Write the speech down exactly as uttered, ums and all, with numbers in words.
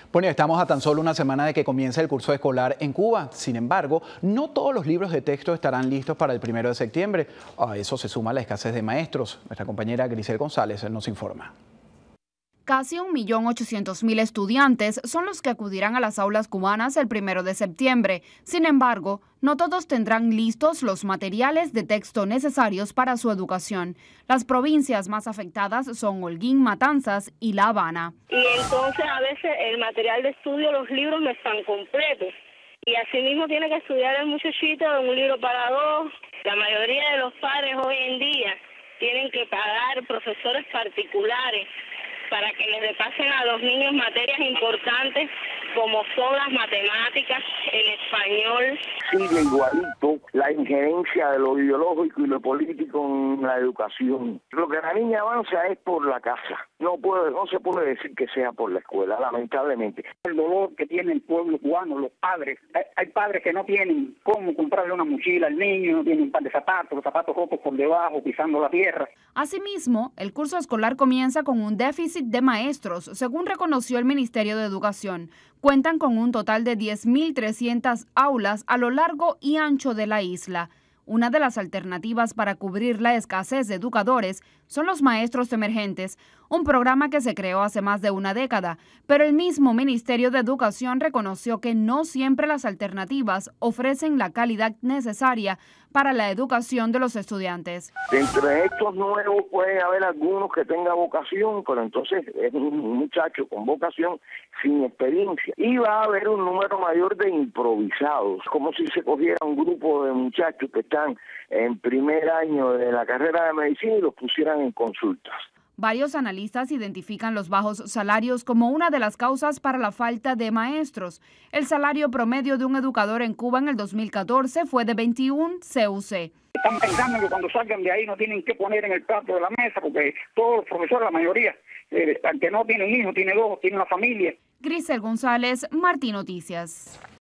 Bueno, estamos a tan solo una semana de que comience el curso escolar en Cuba. Sin embargo, no todos los libros de texto estarán listos para el primero de septiembre. A eso se suma la escasez de maestros. Nuestra compañera Grisel González nos informa. Casi un millón ochocientos mil estudiantes son los que acudirán a las aulas cubanas el primero de septiembre. Sin embargo, no todos tendrán listos los materiales de texto necesarios para su educación. Las provincias más afectadas son Holguín, Matanzas y La Habana. Y entonces a veces el material de estudio, los libros no están completos. Y así mismo tiene que estudiar el muchachito de un libro para dos. La mayoría de los padres hoy en día tienen que pagar profesores particulares para que les repasen a los niños materias importantes como son las matemáticas, el español. Sigue igualito la injerencia de lo ideológico y lo político en la educación. Lo que la niña avanza es por la casa. No puede, no se puede decir que sea por la escuela, lamentablemente. El dolor que tiene el pueblo cubano, los padres. Hay, hay padres que no tienen cómo comprarle una mochila al niño, no tienen un par de zapatos, los zapatos rotos por debajo, pisando la tierra. Asimismo, el curso escolar comienza con un déficit de maestros, según reconoció el Ministerio de Educación. Cuentan con un total de diez mil trescientas aulas a lo largo y ancho de la isla. Una de las alternativas para cubrir la escasez de educadores son los maestros emergentes, un programa que se creó hace más de una década, pero el mismo Ministerio de Educación reconoció que no siempre las alternativas ofrecen la calidad necesaria para la educación de los estudiantes. Entre estos nuevos puede haber algunos que tengan vocación, pero entonces es un muchacho con vocación sin experiencia. Y va a haber un número mayor de improvisados, como si se cogiera un grupo de muchachos que están en primer año de la carrera de medicina y los pusieran en consultas. Varios analistas identifican los bajos salarios como una de las causas para la falta de maestros. El salario promedio de un educador en Cuba en el dos mil catorce fue de veintiún C U C. Están pensando que cuando salgan de ahí no tienen que poner en el plato de la mesa, porque todos los profesores, la mayoría, eh, aunque no tienen hijos, tiene dos, tiene una familia. Grisel González, Martí Noticias.